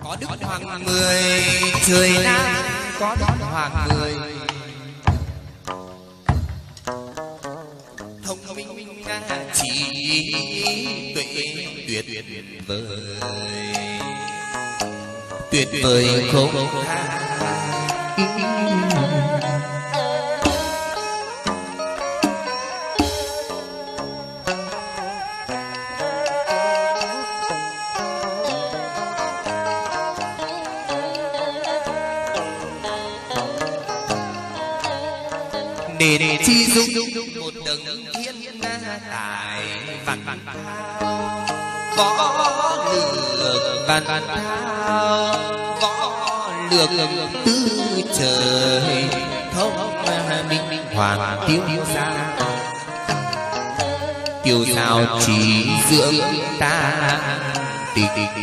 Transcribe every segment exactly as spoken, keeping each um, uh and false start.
có đức hoàng mười, trời Nam có đức hoàng mười, thông minh trí tuệ tuyệt vời, tuyệt vời không tha. Để chi dung một đấng thiên tài văn văn võ lược văn văn võ lược tứ trời thông minh hoàng tiêu sao tiêu sao chỉ dưỡng ta tình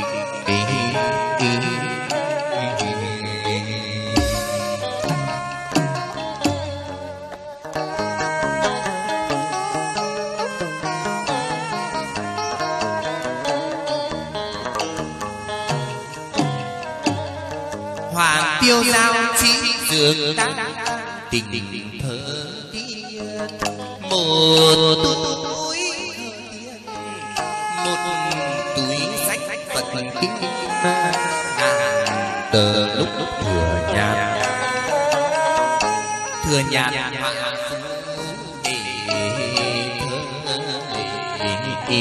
hoàng tiêu giao chỉ dường ta tình tình thơ tiên một túi một túi sách Phật kinh tờ lúc lúc thừa nhàn thừa nhàn họa phú để thơ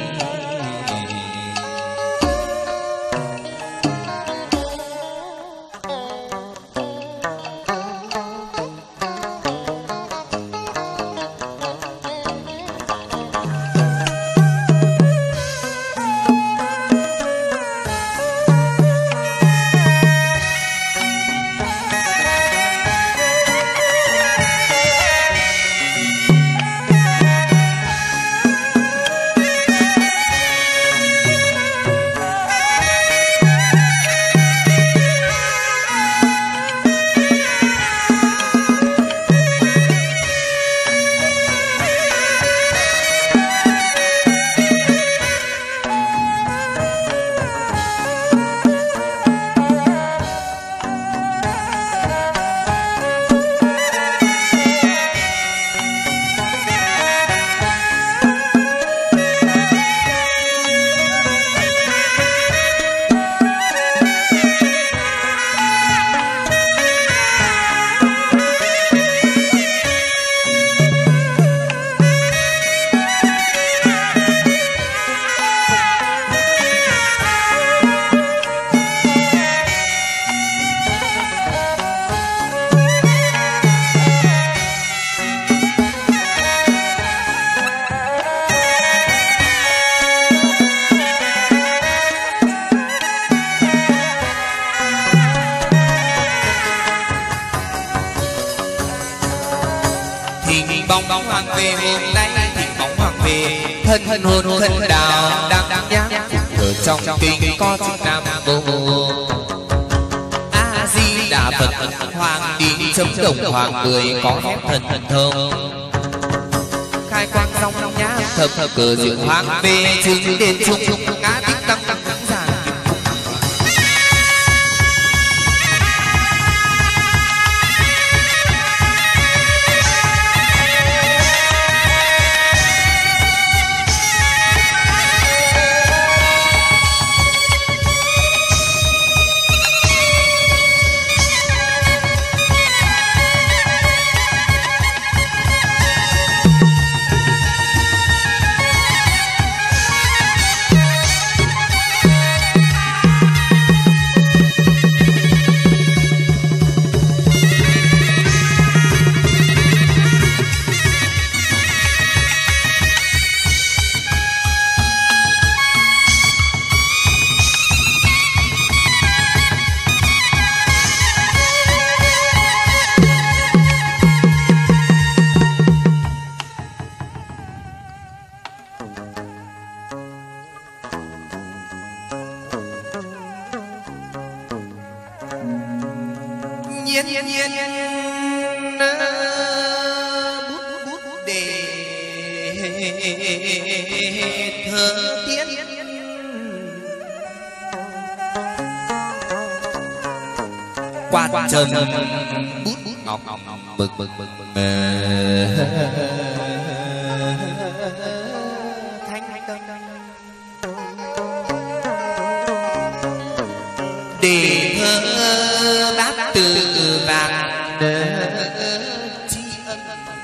bóng hoàng về hôm nay thì bóng hoàng về thân thân hồn thân đào đang đang nhang ở trong kinh có chữ Nam Mô A Di Đà Phật. Hoàng đi chấm đồng hoàng mười có phép thần thần thông khai quang trong nhã thập thập cờ diệu hoàng về chứng đến trung trung ngã tích tăng tăng tăng già. Nhiên nhiên nhiên bút bút để thơ tiên quạt trầm bút ngọc bực bực bực bực để thơ bát từ vàng tri ân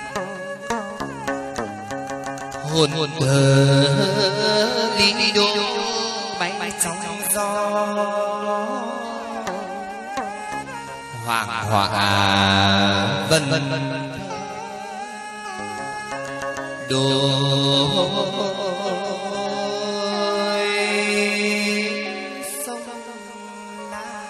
hồn hồn thơ lý đô bay bay trong gió hoàng họa vân vân đôi sông la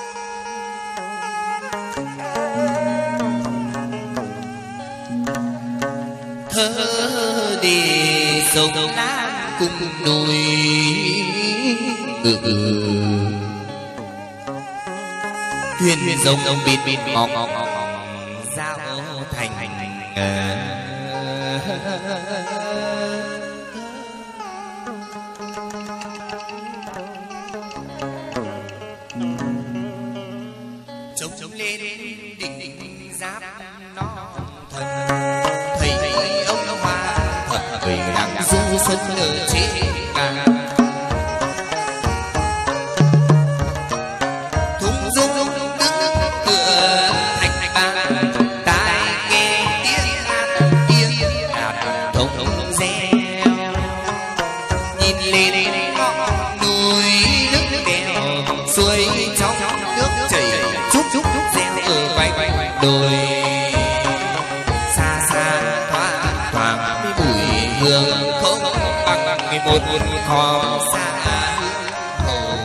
thơ đi sông la cùng núi ừ thuyền rồng ông bịt bịt ngọc giao thành trông trông lên đỉnh đỉnh giáp nó thần thầy ông hoa thật người đang du xuân ở trên cả đôi xa xa thoáng thoáng cái bụi hương không bằng bằng cái một kho xa hồ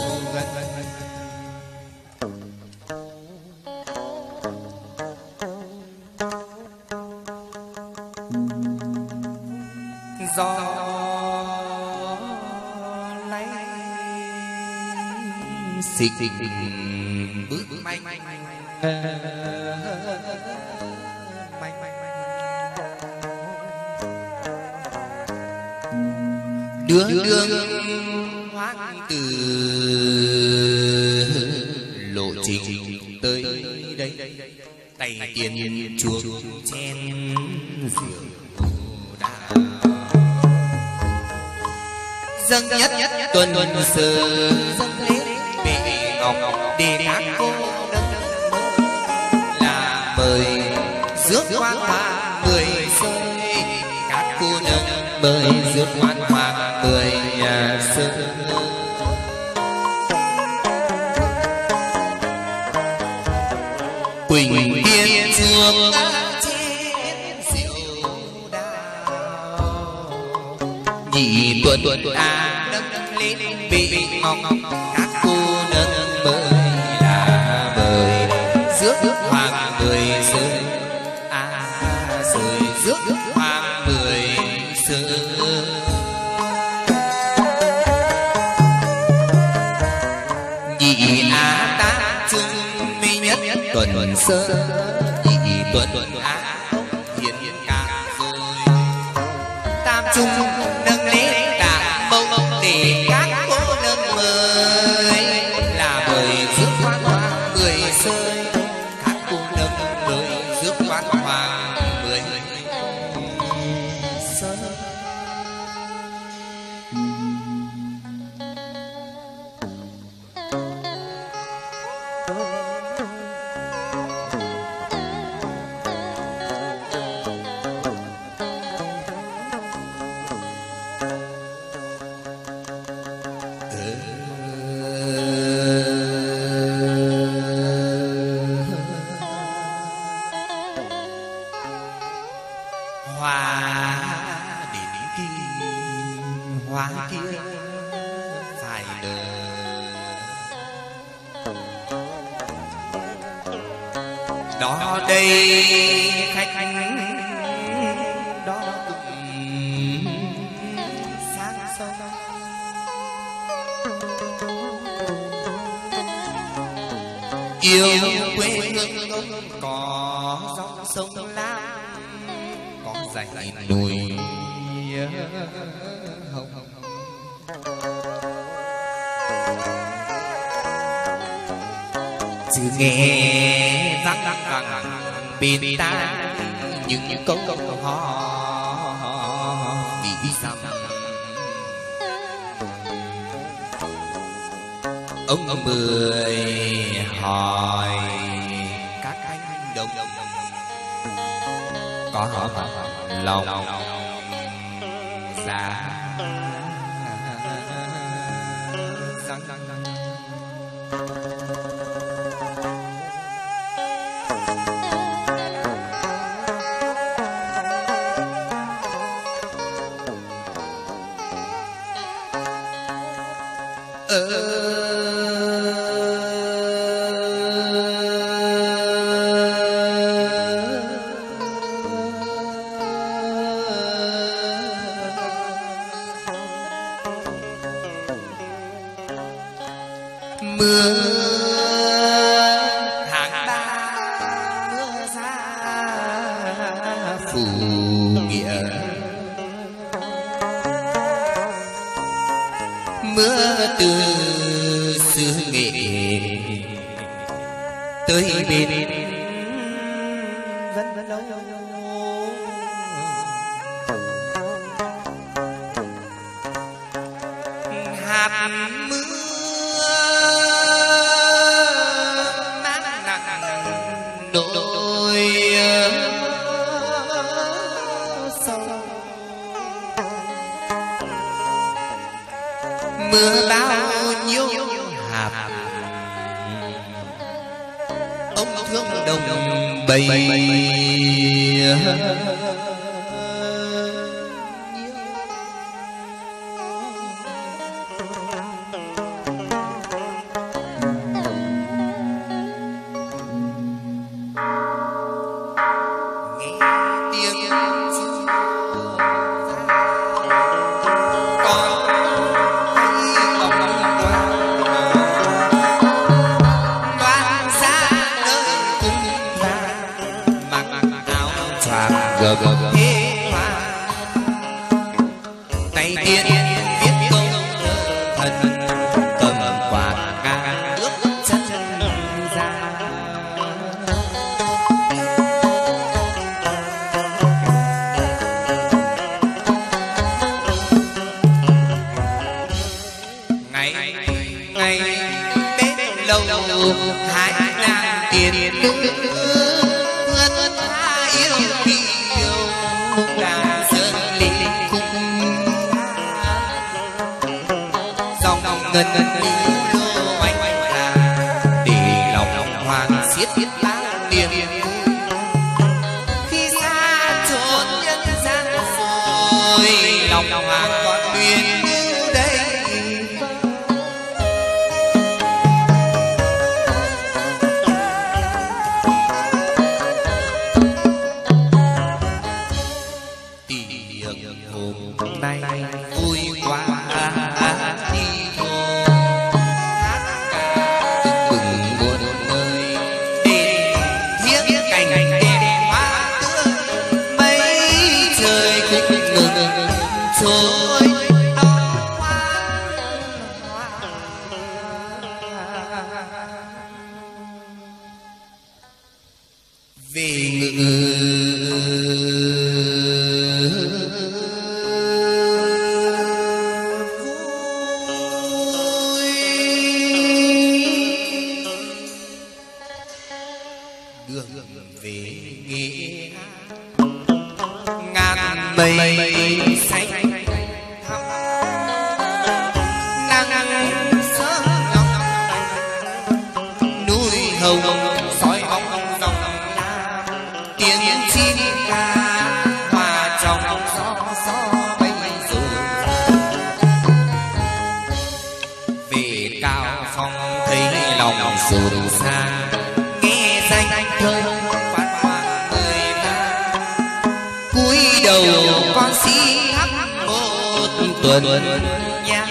gió lấy xịch xịch bước manh đưa đưa hoang từ lộ trình tới đây tay tiền chuông chen rượu đào dâng nhất nhất tuần tuần sơ dâng lên bệ ngọc để các cô là mời rước quan hoa mười rơi các cô nương mời rước quan hoa mười nhà sơ quỳnh tiên chuông trên rượu đào nhị tuần tuần a nâng lên bệ ngọc các cô nương mời là mời rước hoàng mười rơi a rơi rước hoàng mười rơi nhị á tam trung mi nhất tuần sơ nhị tuần tuần á hiền hiền cả rồi tam trung nâng lên đàn mông để các cô nâng mời là mời rước quan hoa mười rơi các cô nâng mời rước quan hoa mười rơi đó đây khách đó cũng sáng sâu yêu quê hương ông có dòng sông Lam có dãy núi hồng chứ nghe văng vẳng bên tai những những câu câu hò vì sao ông mười hỏi các anh đồng có hỏi lòng giá răng mưa tháng ba mưa xa phủ nghĩa mưa từ xứ nghệ tới bên vẫn vẫn lâu hạt mưa đôi sâu mưa bao nhiêu hạt ông thương đồng bầy thế hoa tay tiên viết câu thần cầm quạt ca nước chân ra ngày ngày bên lâu hai nàng tiền nữ ngân lưu lô anh là để lòng lòng hoàng xiết xiết bao niềm khi xa chốn nhân gian rồi lòng hoàng còn nguyên như đây tiệc hôm nay vui quá về ngự vui đường về Nghệ ngàn mây xanh thăm nắng sớm núi hồng soi bóng dòng tiếng chim ca hòa trong gió gió bay rồi về cao phong thấy lòng rộn ràng nghe danh thơ phát hoàng người ta cúi đầu con xin thắp một tuần nhang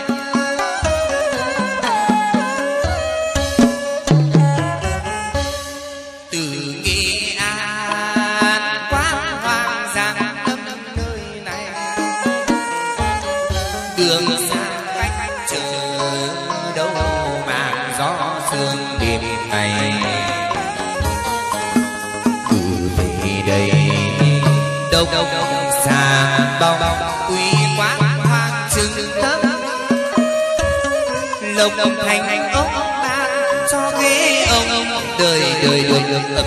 đường xa cách chờ đâu mà gió sương đêm ngày cứ về đây đâu đâu xa bao quy quán hoàng trừng thấp lộc thành ốc ta cho ghế ông đời đời đời đời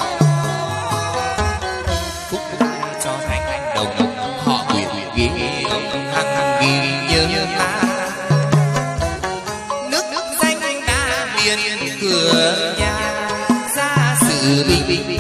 phúc cho thành đồng họ nguyện ghế ông hằng ghi nhớ ta nước nước danh đã miền cửa nhà ra sự bình bình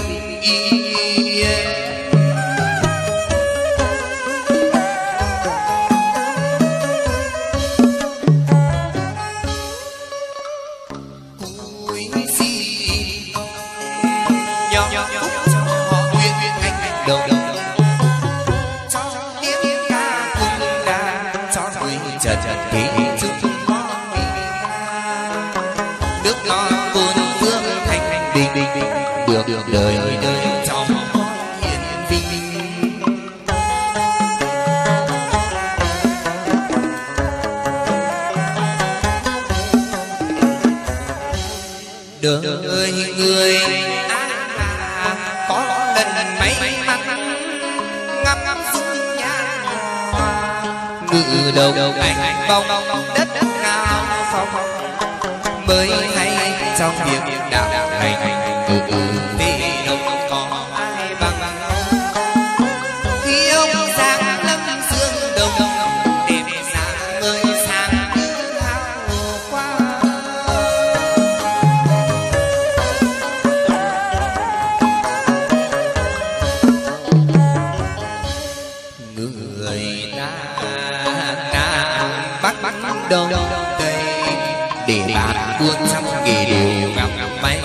được đời đời trong hiền vinh đời người có lần may mắn ngắm ngắm dung nhan ngự đầu ảnh bóng đất cao phong mới hay trong việc đạo hành ừ ừ vì đâu có ai bằng khi ông giang lâm dương đồng đêm sáng ngời sáng như hào quang người ta bắc bắc đông đây để bạn buôn trăm nghề đều ngọc may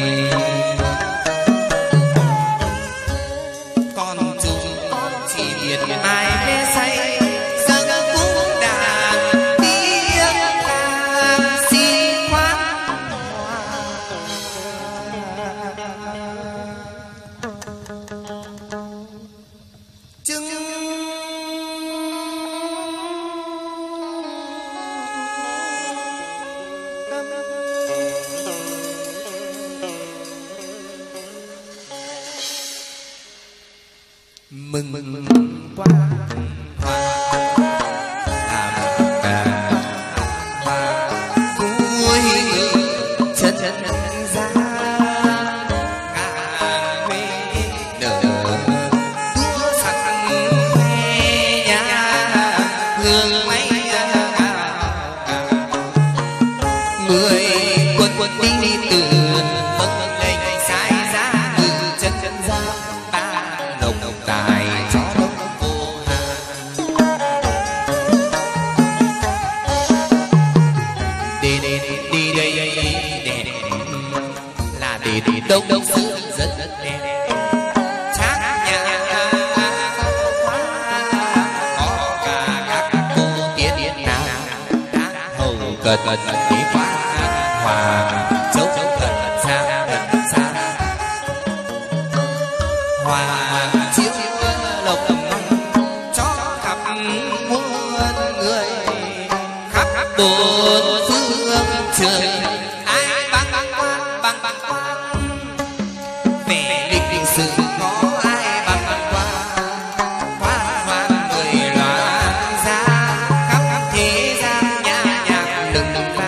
ai mê say dâng cúng đàn tiếng đàn xin khoan chứng mừng mừng qua hoa làm cả hoa vui chân chân ra ngàn mê nở đua sẵn về nhà hương mấy mười quân quân đi đi từ vâng lên sai ra từ chân chân ra ba đồng đồng tài đông đông sự rất rất đẹp chắc nhà có cả các cô tiên nào đã hầu cần đi qua hòa dấu dấu thật xa thật xa hòa chiếu lộc cho khắp muôn người khắp bốn phương trời ai băng băng quan băng băng quan về lịch lịch sử có ai bằng bằng qua qua hoa người loạn ra khắp khắp thế gian nhà nhạc đừng đừng ra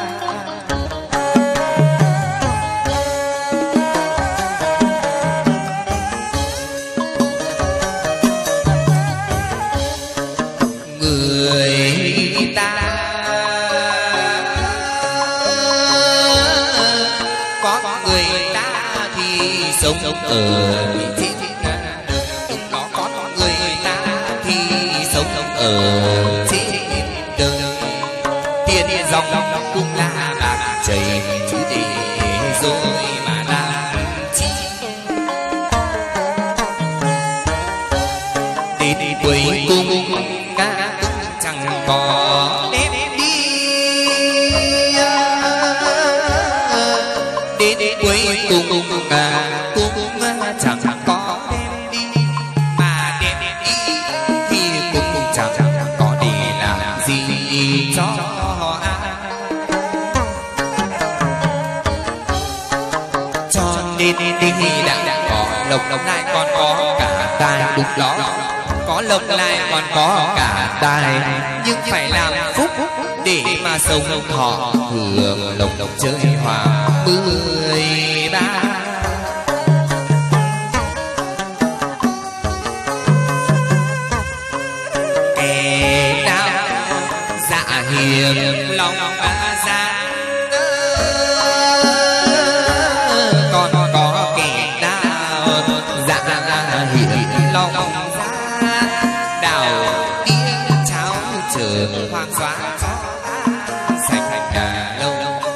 người ta có người ta thì sống ở thì có con người ta thì sống ở trên đời tiền dòng cũng là bạc chảy chứ để rồi mà làm chi đến cuối cùng ca cũng chẳng có đến đi đến cuối cùng ca cũng chẳng có đem đi mà đem đi thì cũng chẳng có để làm gì cho ai đi đi đi đã có lộc lộc lại còn có cả tài đúng đó, có lộc lại còn có cả tài, nhưng phải làm phúc để mà sống thọ hưởng lộc lộc chơi hòa mười ba. Kẻ nào dạ hiền lòng ba gian, còn có kẻ nào dạ hiền lòng gian, đào đĩa cháo chờ hoang xóa sạch đà lâu.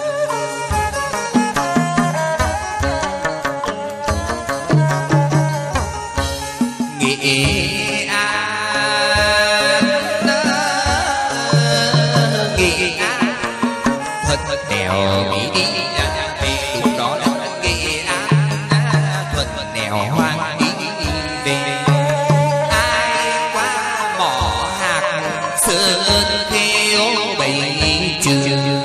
Nghệ An, Nghệ An, thật thật đèo mỹ đi về lúc đó là Nghệ An, thật thật đèo hoang đi về. Ai qua mỏ hạt sơn theo bầy trường,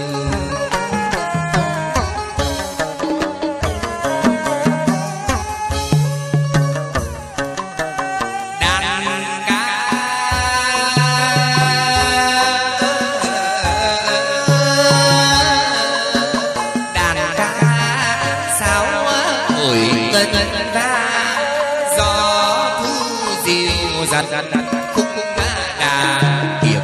khúc đà hiệp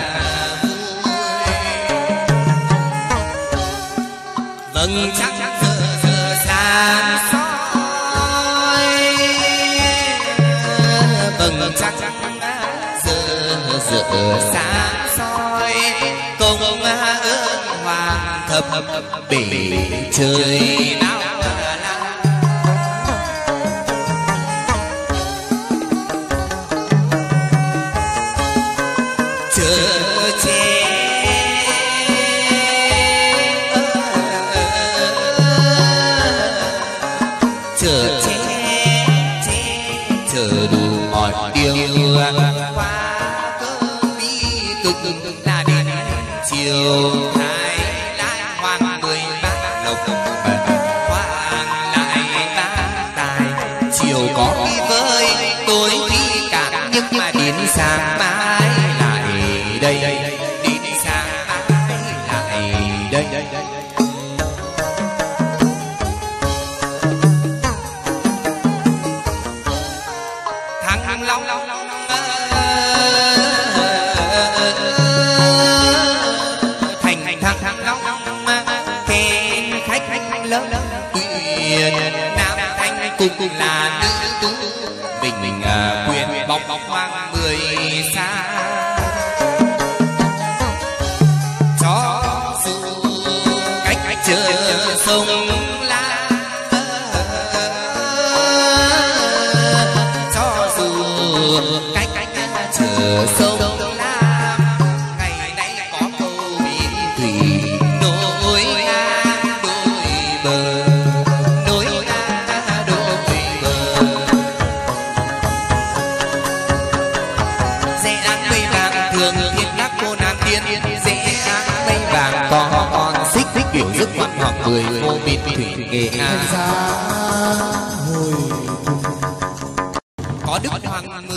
vâng chắc giờ giờ sáng soi, vâng chắc giờ giờ sáng soi công ơn hoàng thập bể trời nào. Chiều thái lại hoàng mười ba lộc hoàng lại ba tài, chiều có đi với tối đi cả, nhưng mà đến sáng mai lại đây, đến sáng mai lại đây. Thăng long long long nam thanh cùng là nữ tú, mình mình à, quyền bọc bọc hoang mười xa. Cho dù cách chờ sông la, cho dù cách chờ sông la, ngày nay có câu biển thủy nối ngang đôi bờ. Có con xích thích biểu dứt văn học mười vô biên thủy Nghệ An. Có đức hoàng